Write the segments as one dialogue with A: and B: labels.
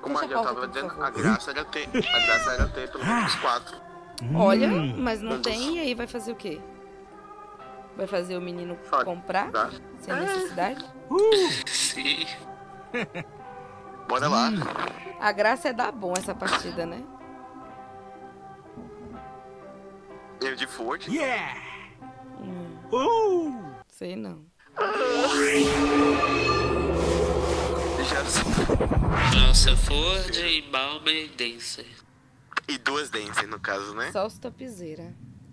A: Como eu já tava dizendo, a graça era ter pelo menos 4.
B: Olha, mas não tem, e aí vai fazer o quê? Vai fazer o menino comprar? Sem necessidade?
C: Sim.
A: Bora lá.
B: A graça é dar bom essa partida, né?
A: Eu de Ford.
B: Sei não.
C: Nossa, Ford e Balmer e Dancer.
A: E 2 Dancer, no caso, né?
B: Só os topzera.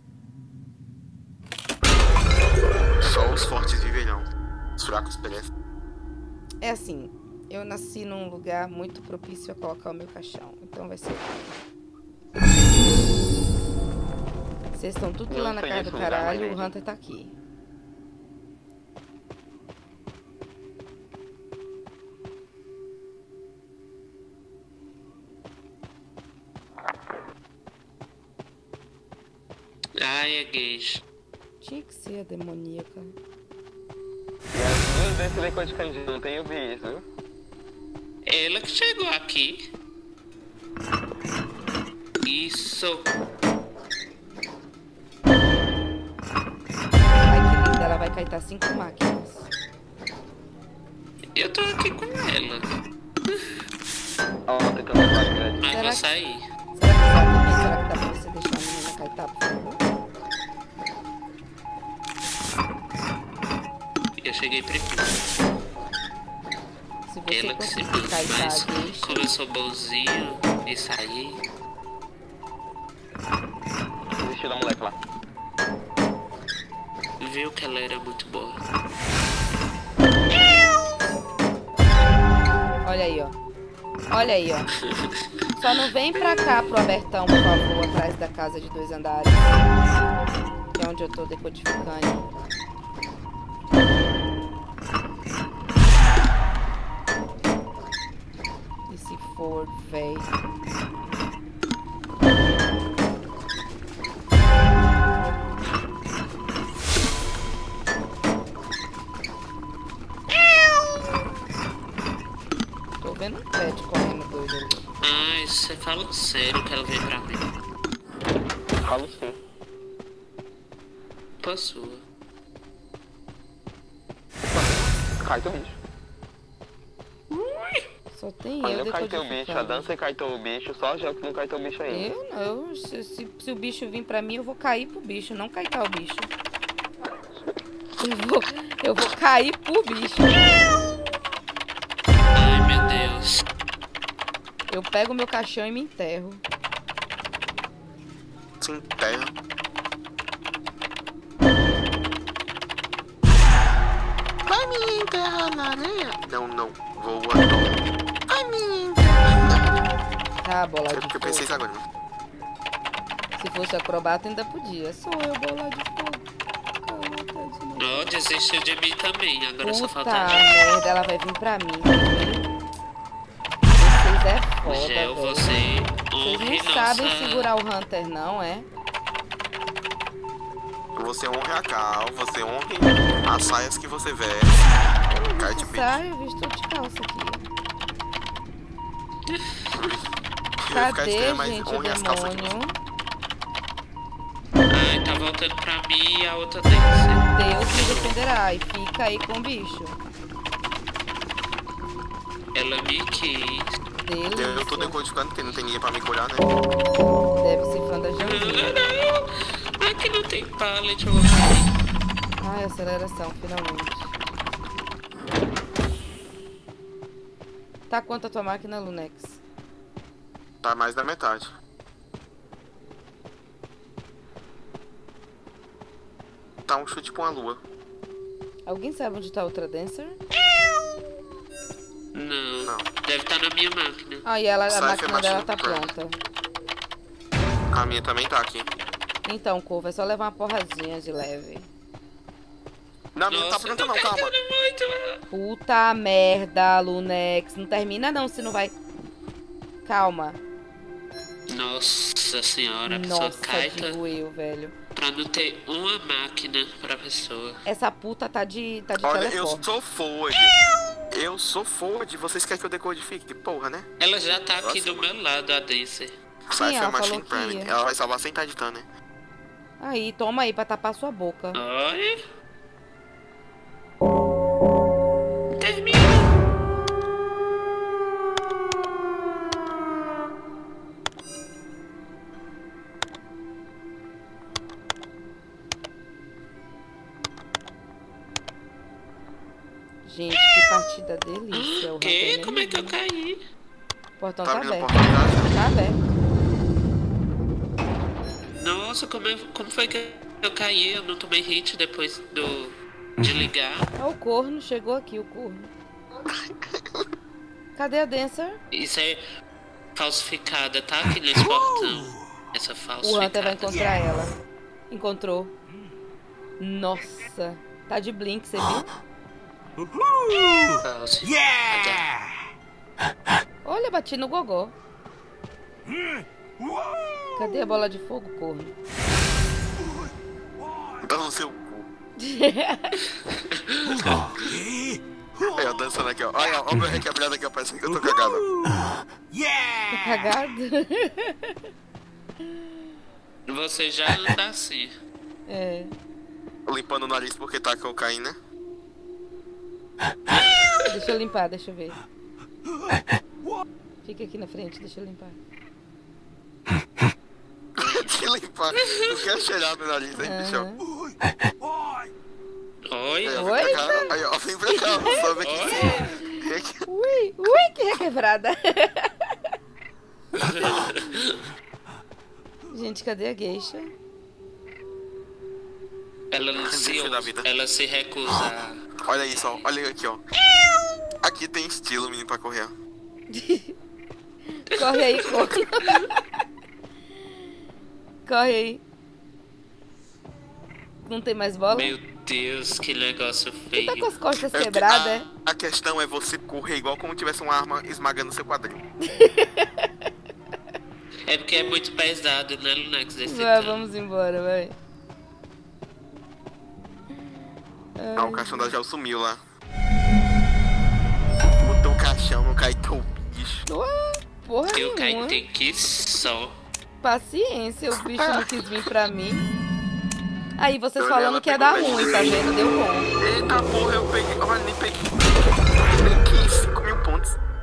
A: Só os fortes viverão. Os fracos perecem.
B: É assim, eu nasci num lugar muito propício a colocar o meu caixão. Então vai ser aqui. Vocês estão tudo lá na cara do caralho, o Hunter tá aqui.
C: Ai, é gay.
B: Tinha que ser a demoníaca.
D: E as 2 vezes que de candidato, não tenho visto, viu?
C: Ela que chegou aqui. Isso.
B: Ai, que linda, ela vai caetar 5 máquinas.
C: Eu tô aqui com ela.
D: Ó, tentando levar grande.
C: Mas vou sair.
B: Será que dá pra você deixar a menina caetar, por favor?
C: Eu cheguei primeiro.
B: Se você
C: Ela que se
B: conseguir caetar,
C: mas
B: deixa.
C: como eu sou bonzinho e saí.
D: Desistiu da moleque lá.
C: Viu que ela era muito boa.
B: Olha aí, ó. Olha aí, ó. Só não vem pra cá pro abertão, por favor, atrás da casa de 2 andares. Que é onde eu tô decodificando. E se for, véi. Tô vendo um pet correndo doido ali.
C: Ai, você fala sério que ela veio pra mim.
D: Falo sim.
C: Pô, sua.
D: Cai teu bicho.
B: Só tem
D: Mas
B: eu
D: não cai teu bicho, a
B: decodificando.
D: dança cai teu bicho, só já que não cai teu bicho ainda.
B: Eu não. Se o bicho vir pra mim, eu vou cair pro bicho, não caetar o bicho. Eu vou cair pro bicho.
C: Ai, meu Deus.
B: Eu pego meu caixão e me enterro.
A: Se enterra. Vai me enterrar na areia? Não, não. Voa, não. Vai me enterrar.
B: Tá, bola de
A: Eu
B: fogo.
A: pensei isso agora.
B: Se fosse acrobata, ainda podia. Sou eu, bola de fogo.
C: Ó, desistiu de mim também. Agora só
B: Puta
C: falta
B: merda, ela vai vir pra mim. Vocês é foda,
C: Gel,
B: velho.
C: você
B: Vocês
C: honre
B: não sabem
C: nossa...
B: segurar o Hunter, não, é?
A: Você honre a Cal, você honre as saias que você veste. Cai de bicho.
B: Sai, eu visto de calça aqui.
A: Vai ficar
B: Cadê,
A: estranho, mas
B: gente, o
A: honre as calças que você...
B: demônio?
C: Ai, tá voltando pra mim e a outra Dancer.
B: Deus me defenderá e fica aí com o bicho.
C: Ela me quis.
A: Eu tô decodificando porque não tem ninguém pra me curar, né?
B: Deve ser fã da Janzinha.
C: Não, aqui não tem pallet, eu vou cair.
B: Ai, aceleração, finalmente. Tá quanto a tua máquina, Lunex?
A: Tá mais da metade. Tá um chute com a lua.
B: Alguém sabe onde tá a outra Dancer?
C: Não, deve estar na minha máquina.
B: Ah, e ela, a
A: Cypher
B: máquina dela tá
A: Machine
B: pronta.
A: A minha também tá aqui.
B: Então, Corvo, é só levar uma porradinha de leve.
A: Não, a minha não tá pronta não, calma.
B: Puta merda, Lunex. Não termina não, se não vai... Calma.
C: Nossa senhora, a pessoa
B: Nossa,
C: cai
B: digo eu, velho.
C: pra não ter uma máquina pra pessoa.
B: Essa puta tá de
A: Olha,
B: teleporte.
A: eu sou Ford. Eu sou Ford, vocês querem que eu decodifique? Que porra, né?
C: Ela já tá aqui
A: Nossa,
C: do meu lado, a Daisy.
A: Sai
B: ela
A: Machine
B: falou que
A: Prime.
B: ia.
A: Ela vai salvar sem estar editando, né?
B: Aí, toma aí pra tapar sua boca.
C: Oi. Termina.
B: Gente, que partida delícia. O
C: Que?
B: Hunter
C: Como é que eu caí?
B: O portão
A: Tá
B: tá
A: abrindo a
B: aberto.
A: porta de casa?
B: Tá aberto.
C: Nossa, como foi que eu caí? Eu não tomei hit depois de ligar.
B: É o corno, chegou aqui o corno. Cadê a Dancer?
C: Isso é falsificada, tá? Aqui nesse portão. Essa
B: O
C: falsificada.
B: Hunter vai encontrar ela. Encontrou. Nossa. Tá de blink, você viu?
C: Falsificada.
B: Olha, bati no gogó. Cadê a bola de fogo, corno?
A: Dá no seu cu. Aí, ó, dançando aqui, ó. Olha, ó, o meu requebrado aqui, ó. Parece que eu tô cagado.
B: Tá cagado?
C: Você já anda assim.
B: É.
A: Limpando o nariz porque tá cocaína.
B: Deixa eu limpar, deixa eu ver. Fica aqui na frente, deixa eu limpar.
A: Que limpar. Tu quer cheirar meu nariz, hein, bichão?
C: Oi?
A: Aí, ó,
B: Oi,
A: vem pra cá. Aí, ó, vem pra cá. Só vem aqui em cima. Vem aqui.
B: Ui, ui, que requebrada. Gente, cadê a geisha?
A: Desistiu da vida.
C: Ela se recusa.
A: Olha isso, ó. Olha aqui, ó. Aqui tem estilo, menino, pra correr.
B: Corre aí, corre. Corre aí. Não tem mais bola?
C: Meu Deus, que negócio
B: Tu
C: feio.
B: tá com as costas
A: É porque
B: quebradas, é?
A: a questão é você correr igual como tivesse uma arma esmagando seu quadril.
C: É porque é muito pesado, né, Lunex? Esse
B: Vai,
C: tanto.
B: vamos embora, vai.
A: Ah, o caixão da Gel sumiu lá. Botou o caixão, não cai teu bicho.
B: Ué, porra
C: Eu caí,
B: nenhuma.
C: tem que só.
B: Paciência, o bicho não quis vir pra mim. Aí vocês
A: Olha,
B: falando
A: ela
B: que ia
A: pegou
B: dar
A: o
B: ruim, tá vendo? Deu bom.
A: Eita porra, eu peguei. Olha, nem peguei. Peguei 5.000 pontos.